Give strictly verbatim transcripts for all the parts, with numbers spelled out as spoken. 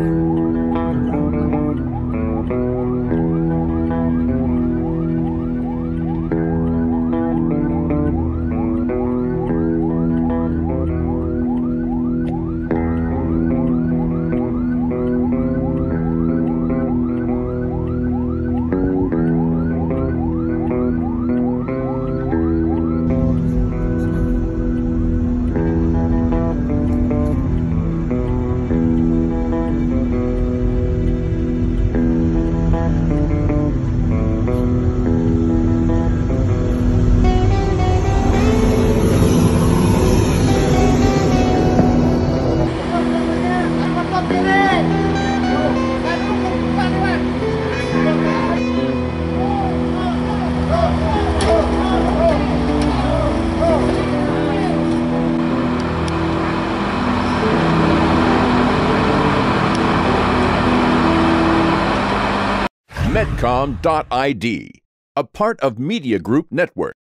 Medcom dot I D, a part of Media Group Network.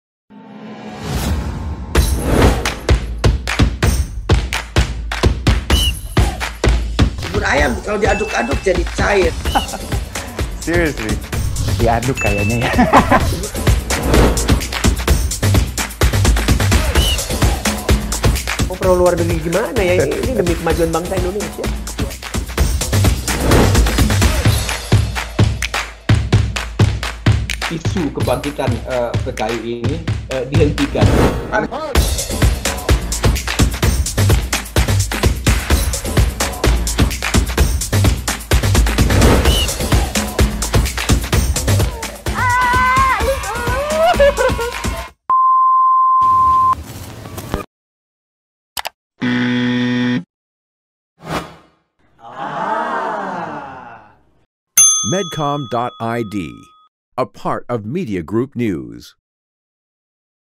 Bubur ayam kalau diaduk-aduk jadi cair. Seriously? Diaduk kayaknya ya. Oh, perlu luar negeri gimana ya? Ini demi kemajuan bangsa Indonesia. Isu kebangkitan uh, P K I ini uh, dihentikan. Medcom dot I D, a part of Media Group News.